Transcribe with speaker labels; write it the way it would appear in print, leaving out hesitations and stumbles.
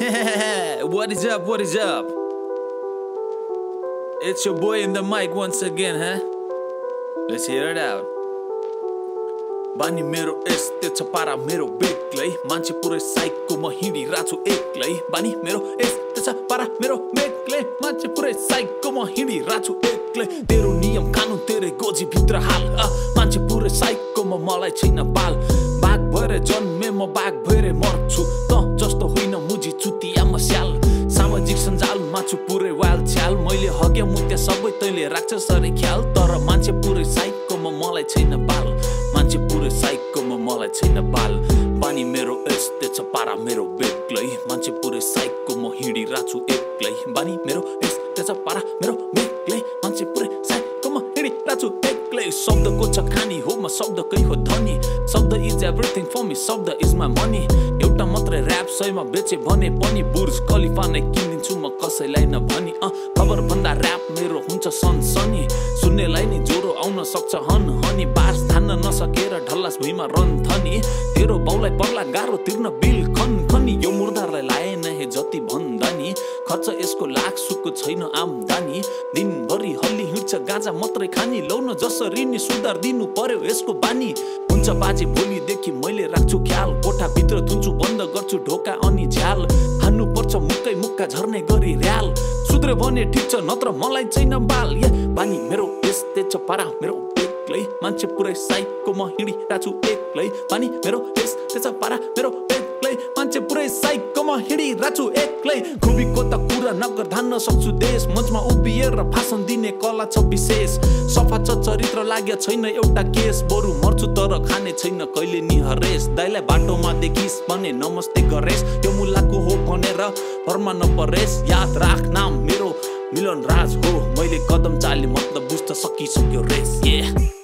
Speaker 1: What is up? What is up? It's your boy in the mic once again, huh? Let's hear it out. Bani mero este chapara mero beglai manche purai saiko ma हिँडिराछु एक्लै Bani mero este chapara mero beglai manche purai saiko ma हिँडिराछु एक्लै तेरो नियम कानुन तेरे गोजी भित्र हाल मान्छे पुरै साइको म मलाई छैन बाल बाघ भएर जन्मे म बाघ भएर मर्छु त जस्तो होइन मुजी चुतिया म स्याल सामाजिक सञ्जालमा छु पुरै वाल छ्याल मैले हगे मुत्या सबै तैले राख्छ सरे ख्याल तर मान्छे पुरै साइको म मलाई छैन बाल मान्छे पुरै साइको म मलाई छैन बाल बानी मेरो यस्तै छ पारा मेरो बेग्लै मान्छे पुरै साइको म हिँडिराछु एक्लै बानी मेरो यस्तै छ पारा मेरो बेग्लै मान्छे पुरै साइको म हिँडिराछु एक्लै शब्दको छ खानी हो म शब्दकै हो धनी शब्द इज एभ्रिथिङ फर मी शब्द इज माई मनी एउटा मात्रै र्याप सयमा बेचे भने पनि बुर्ज खलिफा नै किनिदिन्छु म कसैलाई नभनी खबर भन्दा र्याप मेरो हुन्छ सनसनी सुन्नेलाई नि ज्वरो आउन सक्छ हन हनी बास धान्न नसकेर ढल्लास भुइँमा रन्थनी तेरो बाउलाई पर्ला गाह्रो तिर्न बिल खन खनी यो मुर्दारलाई लाए नहे जति भन्दा नि खर्च यसको लाख सुको छैन आम्दानी दिनभरि हल्ली हिँड्छ गाँजा मात्रै खानी लौन जसरी नि सुधार दिनु पर्यो यसको बानी हुन्छ बाजे भोलिदेखि मैले राख्छु ख्याल कोठा भित्र थुन्छु बन्द गर्छु ढोका अनि झ्याल हान्नु पर्छ मुक्कै मुक्का झर्ने गरी र्याल सुध्रे भने ठिक छ नत्र मलाई छैन बाल बानी मेरो यस्तै छ पारा मेरो एक्लै मान्छे पुरै साइको म हिँडिराछु एक्लै बानी मेरो यस्तै छ पारा मेरो एक्लै मान्छे पुरै साइको म हिँडिराछु एक्लै खुबीको त कुरा नगर धान्न सक्छु देश मञ्चमा उभिएर भाषण दिने कला छ विशेष सफा छ चरित्र लाग्या छैन एउटा केस बरु मर्छु तर खाने छैन कहिले नि हरेस दाइलाई बाटोमा देखिस भने नमस्ते गरेस यो मुलाको हो भनेर भरमा नपरेस याद राख नाम मेरो मिलन राज हो मैले कदम चाले मतलब बुझ्न सकिसक्यो रेस